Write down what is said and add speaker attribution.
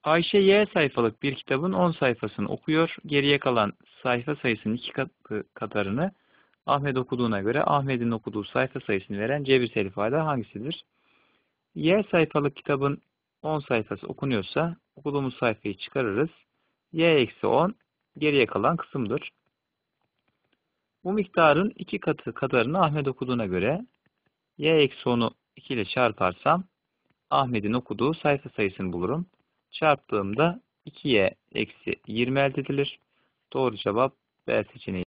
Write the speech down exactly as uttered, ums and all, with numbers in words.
Speaker 1: Ayşe Y sayfalık bir kitabın on sayfasını okuyor. Geriye kalan sayfa sayısının iki katı kadarını Ahmet okuduğuna göre Ahmet'in okuduğu sayfa sayısını veren cebirsel ifade hangisidir? Y sayfalık kitabın on sayfası okunuyorsa okuduğumuz sayfayı çıkarırız. Y eksi on geriye kalan kısımdır. Bu miktarın iki katı kadarını Ahmet okuduğuna göre Y eksi onu iki ile çarparsam Ahmet'in okuduğu sayfa sayısını bulurum. Çarptığımda iki y eksi yirmi elde edilir. Doğru cevap B seçeneği.